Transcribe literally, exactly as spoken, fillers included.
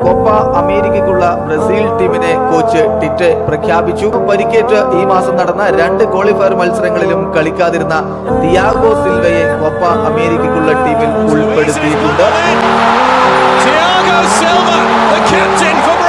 Copa അമേരിക്കയ്ക്കുള്ള Brazil ടീമിനെ coach Tite പ്രഖ്യാപിച്ചു. പരിക്കേറ്റ് ഈ മാസം നടന്ന രണ്ട് ക്വാളിഫയർ മത്സരങ്ങളിലും കളിക്കാതിരുന്ന തിയാഗോ സിൽവയെ കോപ്പ അമേരിക്കയ്ക്കുള്ള ടീമിൽ ഉൾപ്പെടുത്തിയിട്ടുണ്ട്. Thiago Silva, the captain for